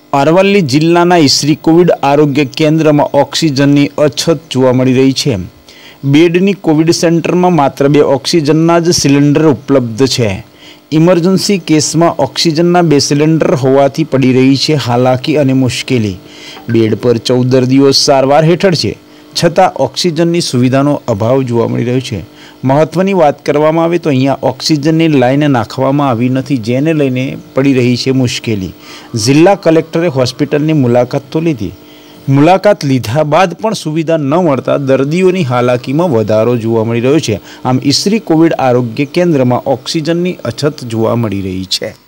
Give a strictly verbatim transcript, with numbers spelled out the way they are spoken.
અરવલ્લી જિલ્લાના ઈસરી કોવિડ આરોગ્ય કેન્દ્રમાં ઓક્સિજનની અછત જોવા મળી રહી છે। બેડની કોવિડ સેન્ટરમાં માત્ર બે ઓક્સિજનના જ સિલિન્ડર ઉપલબ્ધ છે। ઇમરજન્સી કેસમાં ઓક્સિજનના બે સિલિન્ડર હોવાથી પડી રહી છે હાલાકી અને મુશ્કેલી। બેડ પર ચૌદ દર્દીઓ સારવાર હેઠળ છે, છતાં ઓક્સિજનની સુવિધાનો અભાવ જોવા મળી રહ્યો છે। મહત્વની વાત કરવામાં આવે તો અહીંયા ઓક્સિજનની લાઈન નાખવામાં આવી નથી, જેને લઈને પડી રહી છે મુશ્કેલી। જિલ્લા કલેક્ટરે હોસ્પિટલની મુલાકાત તો લીધી, મુલાકાત લીધા બાદ પણ સુવિધા ન મળતા દર્દીઓની હાલાકીમાં વધારો જોવા મળી રહ્યો છે। આમ ઈસરી કોવિડ આરોગ્ય કેન્દ્રમાં ઓક્સિજનની અછત જોવા મળી રહી છે।